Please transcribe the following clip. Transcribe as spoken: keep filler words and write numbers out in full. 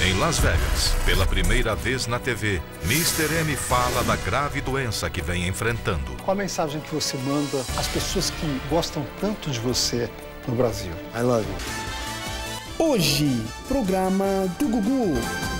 Em Las Vegas, pela primeira vez na T V, mister M fala da grave doença que vem enfrentando. Qual a mensagem que você manda às pessoas que gostam tanto de você no Brasil? I love you. Hoje, programa do Gugu.